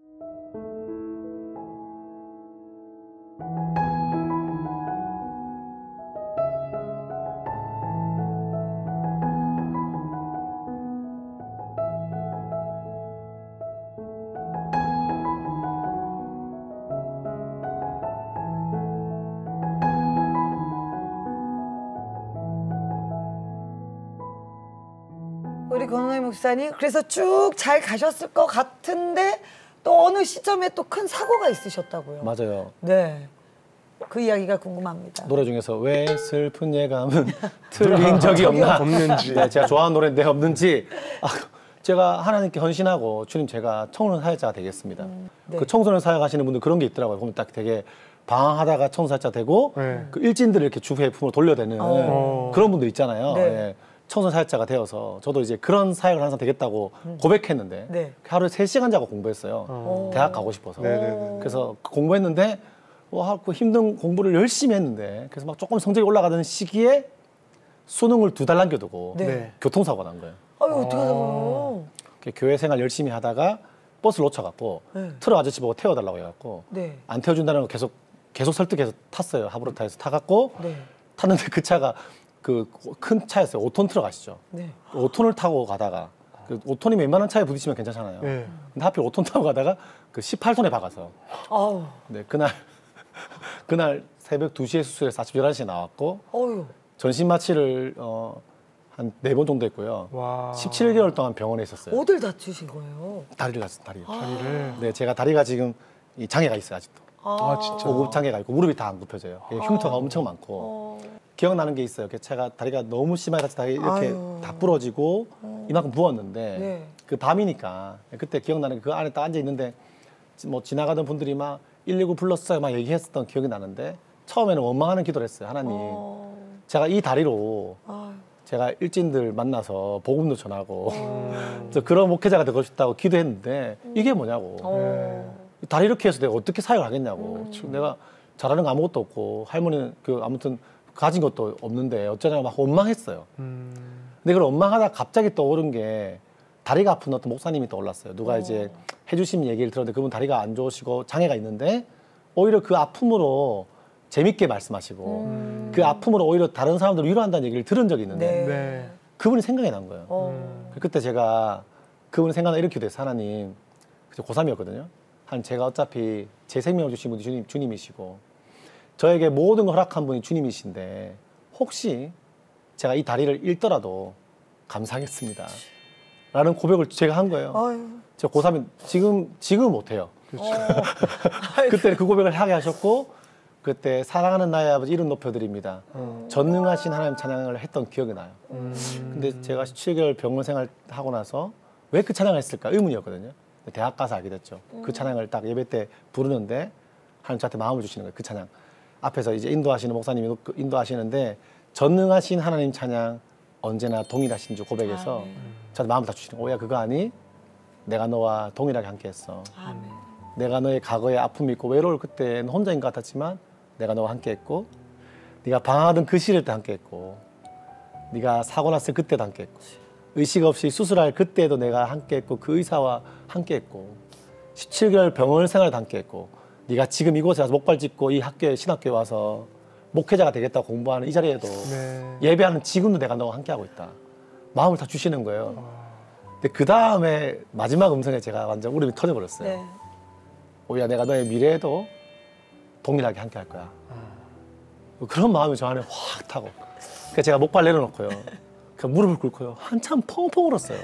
우리 권호희 목사님 그래서 쭉 잘 가셨을 것 같은데 또 어느 시점에 또 큰 사고가 있으셨다고요. 맞아요. 네. 그 이야기가 궁금합니다. 노래 중에서 왜 슬픈 예감은 틀린 적이 없는지. 네, 제가 좋아하는 노래인데 없는지. 제가 하나님께 헌신하고 주님 제가 청소년 사역자가 되겠습니다. 네. 그 청소년 사역하시는 분들 그런 게 있더라고요. 보면 딱 되게 방황하다가 청소년사 되고 네. 그 일진들을 이렇게 주부의 품으로 돌려대는 그런 분들 있잖아요. 네. 예. 청소년 사역자가 되어서 저도 이제 그런 사역을 항상 되겠다고 고백했는데 네. 하루에 3시간 자고 공부했어요. 대학 가고 싶어서. 네네네. 그래서 공부했는데 그 힘든 공부를 열심히 했는데 그래서 막 조금 성적이 올라가던 시기에 수능을 2달 남겨두고 네. 교통사고가 난 거예요. 아유 어떡하다고요? 교회 생활 열심히 하다가 버스를 놓쳐갖고 네. 트럭 아저씨 보고 태워달라고 해갖고 네. 안 태워준다는 거 계속 설득해서 탔어요. 하브로타에서 타갖고 네. 탔는데 그 차가 그 큰 차였어요. 5톤 트럭 아시죠? 네. 5톤을 타고 가다가 그 5톤이 웬만한 차에 부딪히면 괜찮잖아요. 네. 근데 하필 5톤 타고 가다가 그 18톤에 박아서 아우. 네, 그날 새벽 2시에 수술해서 아침 11시에 나왔고 어유. 전신 마취를 한 4번 정도 했고요. 와. 17개월 동안 병원에 있었어요. 어딜 다치신 거예요? 다리를 다쳤어요. 다리. 다리를. 네, 제가 다리가 지금 이 장애가 있어요 아직도. 아, 진짜. 고급 장애가 있고 무릎이 다 안 굽혀져요. 흉터가 엄청 많고 기억나는 게 있어요. 제가 다리가 너무 심하게 다쳐서 다리 이렇게 아유. 다 부러지고 이만큼 부었는데 네. 그 밤이니까 그때 기억나는 게 그 안에 딱 앉아 있는데 뭐 지나가던 분들이 막 119 불렀어요 막 얘기했었던 기억이 나는데 처음에는 원망하는 기도를 했어요. 하나님, 제가 이 다리로 아유. 제가 일진들 만나서 복음도 전하고 저 그런 목회자가 되고 싶다고 기도했는데 이게 뭐냐고. 다리 이렇게 해서 내가 어떻게 사역을 하겠냐고. 내가 잘하는 거 아무것도 없고 할머니는 그 아무튼 가진 것도 없는데 어쩌냐고 막 원망했어요. 근데 그걸 원망하다 갑자기 떠오른 게 다리가 아픈 어떤 목사님이 떠올랐어요. 누가 이제 해주신 얘기를 들었는데 그분 다리가 안 좋으시고 장애가 있는데 오히려 그 아픔으로 재밌게 말씀하시고 그 아픔으로 오히려 다른 사람들을 위로한다는 얘기를 들은 적이 있는데 네. 그분이 생각이 난 거예요. 그때 제가 그분이 생각나 이렇게 됐어요. 하나님, 고3이었거든요. 제가 어차피 제 생명을 주신 분이 주님이시고 저에게 모든 걸 허락한 분이 주님이신데 혹시 제가 이 다리를 잃더라도 감사하겠습니다. 라는 고백을 제가 한 거예요. 아유. 제가 고3이 지금 못해요. 그렇죠. 그때 그 고백을 하게 하셨고 그때 사랑하는 나의 아버지 이름 높여드립니다. 전능하신 하나님 찬양을 했던 기억이 나요. 근데 제가 17개월 병원 생활하고 나서 왜 그 찬양을 했을까 의문이었거든요. 대학 가서 알게 됐죠. 그 찬양을 딱 예배 때 부르는데 하나님 저한테 마음을 주시는 거예요. 그 찬양. 앞에서 이제 인도하시는 목사님이 인도하시는데 전능하신 하나님 찬양 언제나 동일하신 주 고백해서 저한테 마음을 다 주시는 거예요. 오야 그거 아니? 내가 너와 동일하게 함께했어. 아멘. 내가 너의 과거에 아픔이 있고 외로울 그때는 혼자인 것 같았지만 내가 너와 함께했고 네가 방황하던 그 시를 때 함께했고 네가 사고 났을 그때도 함께했고 의식 없이 수술할 그때도 내가 함께했고 그 의사와 함께했고 17개월 병원 생활도 함께했고 네가 지금 이곳에 와서 목발 짚고 이 학교에 신학교에 와서 목회자가 되겠다고 공부하는 이 자리에도 네. 예배하는 지금도 내가 너와 함께하고 있다. 마음을 다 주시는 거예요. 근데 그 다음에 마지막 음성에 제가 완전 울음이 터져버렸어요. 네. 오야 내가 너의 미래에도 동일하게 함께 할 거야. 그런 마음이 저 안에 확 타고. 그래서 제가 목발 내려놓고요. 그 무릎을 꿇고요. 한참 펑펑 울었어요.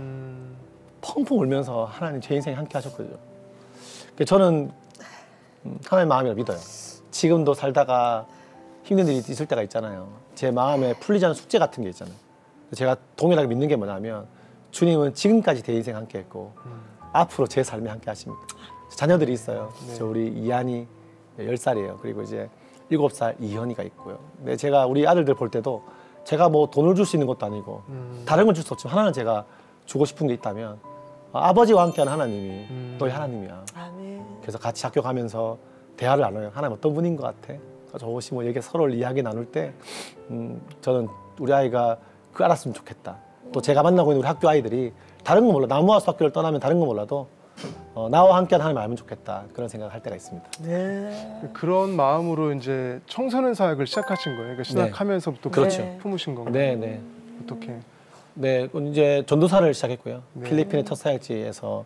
펑펑 울면서 하나님 제 인생에 함께 하셨거든요. 그래서 저는 하나님의 마음이라 믿어요. 지금도 살다가 힘든 일이 있을 때가 있잖아요. 제 마음에 풀리지 않은 숙제 같은 게 있잖아요. 제가 동일하게 믿는 게 뭐냐면 주님은 지금까지 내 인생 함께 했고 앞으로 제 삶에 함께 하십니다. 자녀들이 있어요. 네. 저 우리 이한이 10살이에요. 그리고 이제 7살 이현이가 있고요. 근데 제가 우리 아들들 볼 때도 제가 뭐 돈을 줄 수 있는 것도 아니고 다른 건 줄 수 없지만 하나는 제가 주고 싶은 게 있다면 아버지와 함께하는 하나님이 너희 하나님이야. 아멘. 그래서 같이 학교 가면서 대화를 나눠요. 하나님 어떤 분인 것 같아? 저것이 뭐 얘기 서로 이야기 나눌 때 저는 우리 아이가 그 알았으면 좋겠다. 또 제가 만나고 있는 우리 학교 아이들이 다른 건 몰라. 나무하수 학교를 떠나면 다른 건 몰라도 나와 함께하는 하나님 알면 좋겠다. 그런 생각을 할 때가 있습니다. 네. 그런 마음으로 이제 청소년 사역을 시작하신 거예요. 그러니까 신학하면서부터 그렇죠. 품으신 건가요? 네, 네. 어떻게? 네, 이제 전도사를 시작했고요. 네. 필리핀의 첫 사역지에서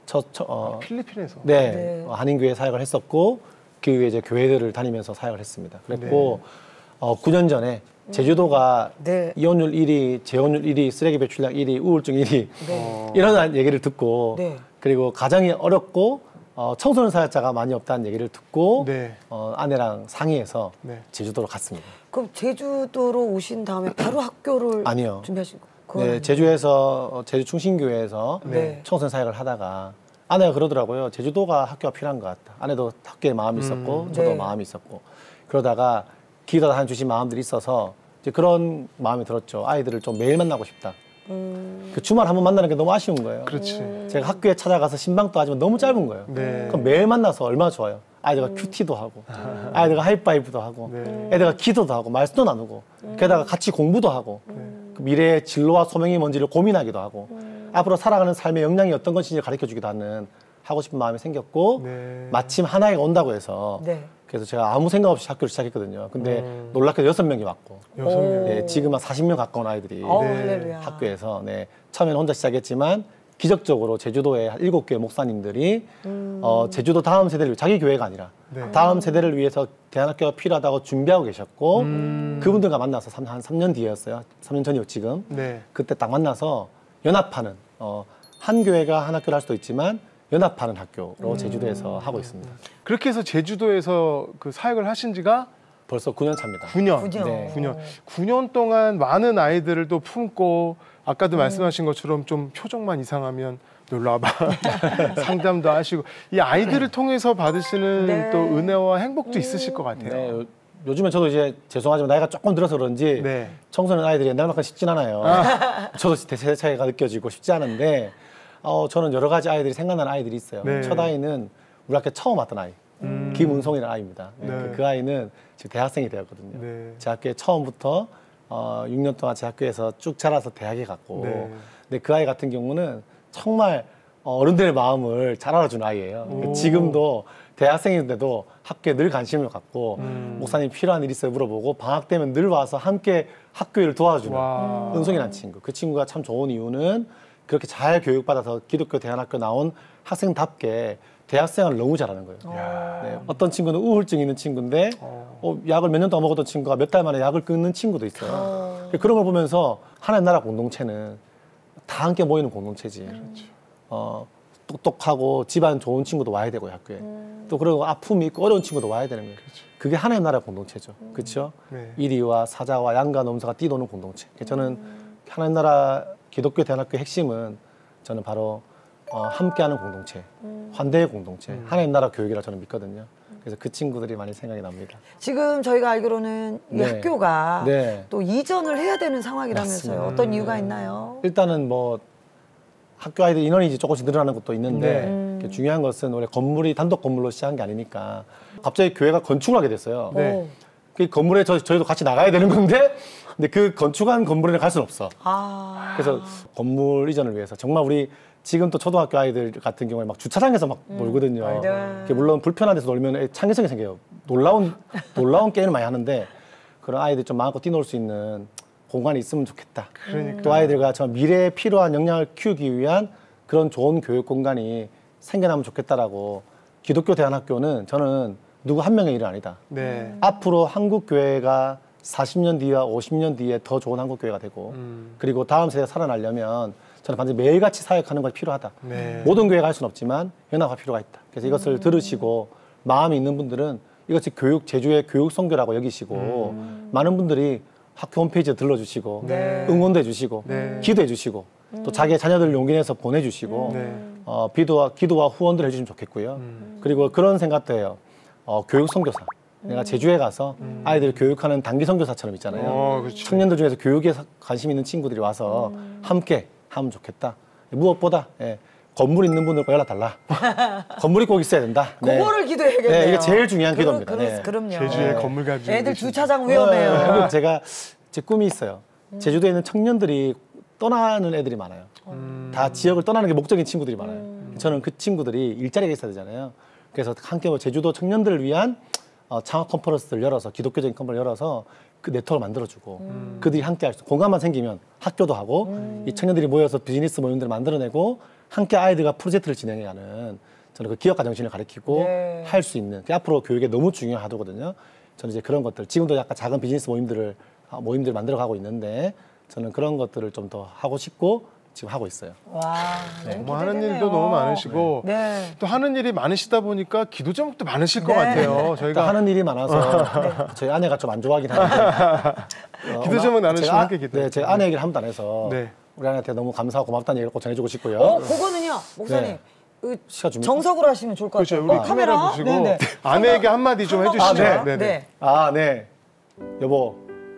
필리핀에서. 네, 네. 한인교회 사역을 했었고 그 이후에 이제 교회들을 다니면서 사역을 했습니다. 그랬고 9년 전에 제주도가 네. 이혼율 1위, 재혼율 1위, 쓰레기 배출량 1위, 우울증 1위 네. 이런 얘기를 듣고 네. 그리고 가정이 어렵고 청소년 사역자가 많이 없다는 얘기를 듣고 네. 아내랑 상의해서 네. 제주도로 갔습니다. 그럼 제주도로 오신 다음에 바로 학교를 아니요. 준비하신 거? 네, 제주에서 제주 충신교회에서 네. 청소년 사역을 하다가 아내가 그러더라고요. 제주도가 학교가 필요한 것 같다. 아내도 학교에 마음이 있었고 저도 네. 마음이 있었고 그러다가 기도를 한 주신 마음들이 있어서 이제 그런 마음이 들었죠. 아이들을 좀 매일 만나고 싶다. 그 주말 한번 만나는 게 너무 아쉬운 거예요. 그렇지. 제가 학교에 찾아가서 신방도 하지만 너무 짧은 거예요. 네. 그럼 매일 만나서 얼마나 좋아요. 아이들과 큐티도 하고 아이들과 하이파이브도 하고 네. 애들과 기도도 하고 말씀도 나누고 게다가 같이 공부도 하고 그 미래의 진로와 소명이 뭔지를 고민하기도 하고 앞으로 살아가는 삶의 역량이 어떤 것인지 가르쳐주기도 하는 하고 싶은 마음이 생겼고 네. 마침 하나이가 온다고 해서 네. 그래서 제가 아무 생각 없이 학교를 시작했거든요. 근데 놀랍게도 6명이 왔고 6명. 네, 지금 한 40명 가까운 아이들이 네. 할렐루야. 학교에서 처음에는 혼자 시작했지만 기적적으로 제주도의 7교회 목사님들이 제주도 다음 세대를 자기 교회가 아니라 네. 다음 세대를 위해서 대안학교가 필요하다고 준비하고 계셨고 그분들과 만나서 한 3년 뒤였어요. 3년 전이요 지금. 네. 그때 딱 만나서 연합하는 한 교회가 한 학교를 할 수도 있지만 연합하는 학교로 제주도에서 하고 있습니다. 그렇게 해서 제주도에서 그 사역을 하신 지가 벌써 9년 차입니다. 9년. 9년. 네. 9년. 9년 동안 많은 아이들을 또 품고 아까도 말씀하신 것처럼 좀 표정만 이상하면 놀러 와봐. 상담도 하시고 이 아이들을 통해서 받으시는 네. 또 은혜와 행복도 있으실 것 같아요. 네, 요즘에 저도 이제 죄송하지만 나이가 조금 들어서 그런지 네. 청소년 아이들이 옛날만큼 쉽진 않아요. 저도 세대 차이가 느껴지고 쉽지 않은데 저는 여러 가지 아이들이 생각나는 아이들이 있어요. 네. 첫 아이는 우리 학교에 처음 왔던 아이. 김은송이라는 아이입니다. 네. 그 아이는 지금 대학생이 되었거든요. 네. 제 학교에 처음부터 6년 동안 제 학교에서 쭉 자라서 대학에 갔고 네. 근데 그 아이 같은 경우는 정말 어른들의 마음을 잘 알아주는 아이예요. 지금도 대학생인데도 학교에 늘 관심을 갖고 목사님 필요한 일 있어요 물어보고 방학 되면 늘 와서 함께 학교 일을 도와주는 와. 은송이라는 친구. 그 친구가 참 좋은 이유는 그렇게 잘 교육받아서 기독교 대안학교 나온 학생답게 대학생활을 너무 잘하는 거예요. 네, 어떤 친구는 우울증 있는 친구인데 약을 몇 년 동안 먹었던 친구가 몇 달 만에 약을 끊는 친구도 있어요. 그런 걸 보면서 하나의 나라 공동체는 다 함께 모이는 공동체지. 똑똑하고 집안 좋은 친구도 와야 되고 학교에. 또 그리고 아픔이 있고 어려운 친구도 와야 되는 거예요. 그게 하나의 나라 공동체죠. 그렇죠? 네. 이리와 사자와 양과 넘사가 뛰노는 공동체. 저는 하나의 나라 기독교 대안학교 핵심은 저는 바로 함께하는 공동체, 환대의 공동체, 하나의 나라 교육이라 저는 믿거든요. 그래서 그 친구들이 많이 생각이 납니다. 지금 저희가 알기로는 이 네. 학교가 네. 또 이전을 해야 되는 상황이라면서요. 맞습니다. 어떤 이유가 있나요? 일단은 뭐 학교 아이들 인원이 이제 조금씩 늘어나는 것도 있는데 중요한 것은 원래 건물이 단독 건물로 시작한 게 아니니까 갑자기 교회가 건축을 하게 됐어요. 네. 그 건물에 저희도 같이 나가야 되는 건데 근데 그 건축한 건물에 갈 수는 없어. 그래서 건물 이전을 위해서 정말 우리 지금 또 초등학교 아이들 같은 경우에 막 주차장에서 막 놀거든요. 네. 물론 불편한 데서 놀면 창의성이 생겨요. 놀라운 게임을 많이 하는데 그런 아이들이 좀 마음껏 뛰놀 수 있는 공간이 있으면 좋겠다. 그러니까. 또 아이들과 저 미래에 필요한 역량을 키우기 위한 그런 좋은 교육 공간이 생겨나면 좋겠다라고 기독교 대안학교는 저는 누구 한 명의 일은 아니다. 네. 앞으로 한국 교회가 40년 뒤와 50년 뒤에 더 좋은 한국 교회가 되고 그리고 다음 세대가 살아나려면 저는 반드시 매일같이 사역하는 것이 필요하다. 네. 모든 교회가 할 수는 없지만 연합할 필요가 있다. 그래서 이것을 들으시고 마음이 있는 분들은 이것이 제주의 교육 선교라고 여기시고 많은 분들이 학교 홈페이지에 들러주시고 네. 응원도 해주시고 네. 기도해 주시고 또 자기의 자녀들을 용기 내서 보내주시고 네. 기도와 후원들 해주시면 좋겠고요. 그리고 그런 생각도 해요. 교육 선교사. 내가 제주에 가서 아이들 교육하는 단기 선교사처럼 있잖아요. 그렇죠. 청년들 중에서 교육에 관심 있는 친구들이 와서 함께 하면 좋겠다. 무엇보다 건물 있는 분들과 연락 달라. 건물이 꼭 있어야 된다. 그거를 기도해야겠네요. 네, 이게 제일 중요한 기도입니다. 네. 그럼요. 제주에 건물 가지고 애들 계신- 주차장 위험해요. 그리고 제가 제 꿈이 있어요. 제주도에 있는 청년들이 떠나는 애들이 많아요. 다 지역을 떠나는 게 목적인 친구들이 많아요. 저는 그 친구들이 일자리가 있어야 되잖아요. 그래서 함께 제주도 청년들을 위한 창업 컨퍼런스를 열어서 기독교적인 컨퍼런스를 열어서 그 네트워크를 만들어주고 그들이 함께 할 수 공간만 생기면 학교도 하고 이 청년들이 모여서 비즈니스 모임들을 만들어내고 함께 아이들과 프로젝트를 진행해가는 저는 그 기업가 정신을 가리키고 네. 할 수 있는 그게 앞으로 교육에 너무 중요하거든요. 저는 이제 그런 것들 지금도 약간 작은 비즈니스 모임들 만들어가고 있는데 저는 그런 것들을 좀 더 하고 싶고 지금 하고 있어요. 와, 너무 뭐 하는 기대되네요. 일도 너무 많으시고 네. 또 하는 일이 많으시다 보니까 기도 제목도 많으실 것 네. 같아요. 그러니까 저희가 하는 일이 많아서 저희 아내가 좀 안 좋아하긴 하는데 기도 제목 나누시면 함께 네, 기도해요. 제 아내 얘기를 한 번도 안 해서 네. 우리 아내한테 너무 감사하고 고맙다는 얘기를 꼭 전해주고 싶고요. 그거는요, 목사님. 네. 그 시간 줍니까? 정석으로 하시면 좋을 것 그렇죠. 같아요. 우리 카메라 보시고 네네. 아내에게 한마디 좀 해주시죠. 아, 네네. 네. 아, 네. 여보,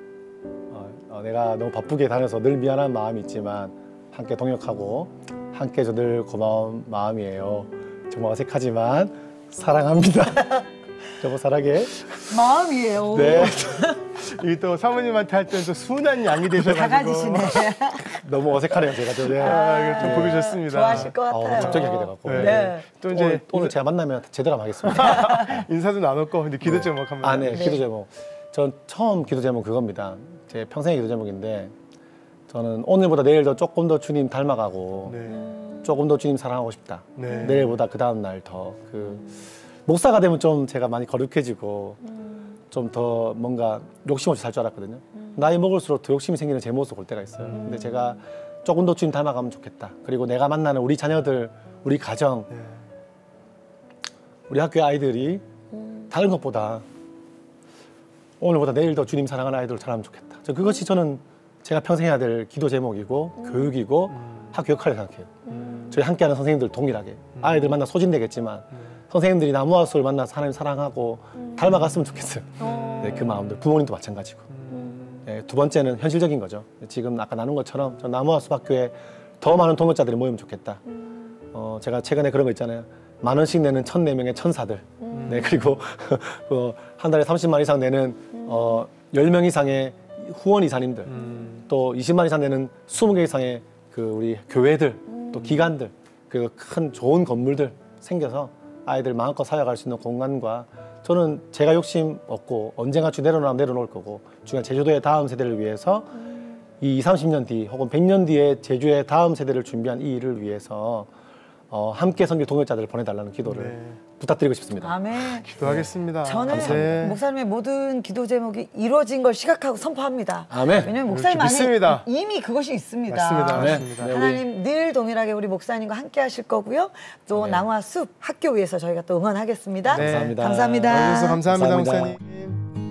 내가 너무 바쁘게 다녀서 늘 미안한 마음이 있지만 함께 동역하고 함께 해서 늘 고마운 마음이에요. 정말 어색하지만 사랑합니다. 여보 사랑해. 마음이에요. 네. 이 또 사모님한테 할 때는 또 순한 양이 되셔가지고 작아지시네. 너무 어색하네요 제가. 네. 이거 좀 보기 좋습니다. 좋아하실 것 같아요. 갑자기 하게 돼갖고. 네. 네. 또 이제 오늘 제가 만나면 제대로 한번 하겠습니다. 인사도 나눌 거 근데 기도 제목 한번. 아, 네. 기도 제목. 전 처음 기도 제목 그겁니다. 제 평생의 기도 제목인데 저는 오늘보다 내일 더 조금 더 주님 닮아가고 네. 조금 더 주님 사랑하고 싶다. 네. 내일보다 그 다음 날 더 목사가 되면 좀 제가 많이 거룩해지고 좀 더 뭔가 욕심 없이 살 줄 알았거든요. 나이 먹을수록 더 욕심이 생기는 제 모습 볼 때가 있어요. 근데 제가 조금 더 주님 닮아가면 좋겠다. 그리고 내가 만나는 우리 자녀들, 우리 가정, 네. 우리 학교 아이들이 다른 것보다 오늘보다 내일 더 주님 사랑하는 아이들을 잘하면 좋겠다. 그것이 저는 제가 평생 해야 될 기도 제목이고 교육이고 학교 역할을 생각해요. 저희 함께하는 선생님들 동일하게 아이들 만나 소진되겠지만 선생님들이 나무와 숲을 만나서 하나님 사랑하고 닮아갔으면 좋겠어요. 네, 그 마음들 부모님도 마찬가지고. 네, 두 번째는 현실적인 거죠. 지금 아까 나눈 것처럼 저 나무와 숲 학교에 더 많은 동역자들이 모이면 좋겠다. 제가 최근에 그런 거 있잖아요. 10,000원씩 내는 1,004명의 천사들. 네, 그리고 한 달에 30만 이상 내는 10명 이상의 후원 이사님들, 또 20만 이상 되는 20개 이상의 그 우리 교회들, 또 기관들, 그 큰 좋은 건물들 생겨서 아이들 마음껏 사역할 수 있는 공간과 저는 제가 욕심 없고 언젠가 쭉 내려놓으면 내려놓을 거고 중요한 제주도의 다음 세대를 위해서 이 20, 30년 뒤 혹은 100년 뒤에 제주의 다음 세대를 준비한 이 일을 위해서 함께 섬길 동역자들을 보내달라는 기도를 부탁드리고 싶습니다. 아멘. 기도하겠습니다. 저는 네. 목사님의 모든 기도 제목이 이루어진 걸 시각하고 선포합니다. 아멘. 왜냐하면 목사님 안에 믿습니다. 이미 그것이 있습니다. 맞습니다. 아멘. 맞습니다. 네, 하나님 늘 동일하게 우리 목사님과 함께 하실 거고요. 또 나무와 숲 학교 위해서 저희가 또 응원하겠습니다. 네. 감사합니다. 감사합니다. 와주셔서 감사합니다, 감사합니다. 목사님.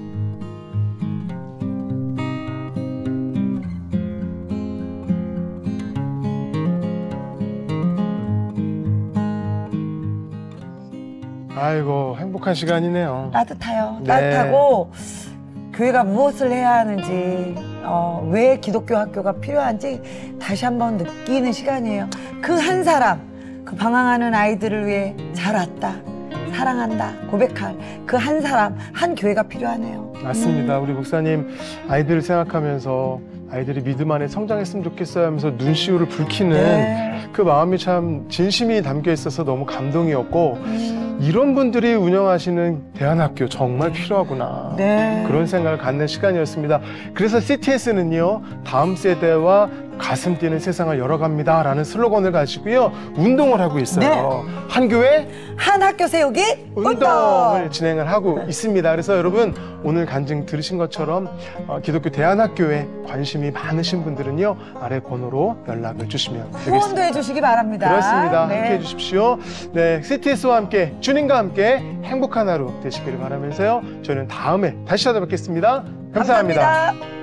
아이고 행복한 시간이네요. 따뜻해요. 네. 따뜻하고 교회가 무엇을 해야 하는지 왜 기독교 학교가 필요한지 다시 한번 느끼는 시간이에요. 그 한 사람, 그 방황하는 아이들을 위해 잘 왔다, 사랑한다, 고백할 그 한 사람, 한 교회가 필요하네요. 맞습니다. 우리 목사님 아이들을 생각하면서 아이들이 믿음 안에 성장했으면 좋겠어요 하면서 눈시울을 붉히는 네. 그 마음이 참 진심이 담겨 있어서 너무 감동이었고 이런 분들이 운영하시는 대안학교 정말 필요하구나. 네. 그런 생각을 갖는 시간이었습니다. 그래서 CTS는요, 다음 세대와 가슴 뛰는 세상을 열어갑니다 라는 슬로건을 가지고요, 운동을 하고 있어요. 네. 한 교회 한 학교 세우기 운동을 진행을 하고 있습니다. 그래서 여러분 오늘 간증 들으신 것처럼 기독교 대안학교에 관심이 많으신 분들은요, 아래 번호로 연락을 주시면 후원도 되겠습니다. 해주시기 바랍니다. 그렇습니다. 네. 함께 해주십시오. 네, CTS와 함께 주님과 함께 행복한 하루 되시기를 바라면서요, 저희는 다음에 다시 찾아뵙겠습니다. 감사합니다. 감사합니다.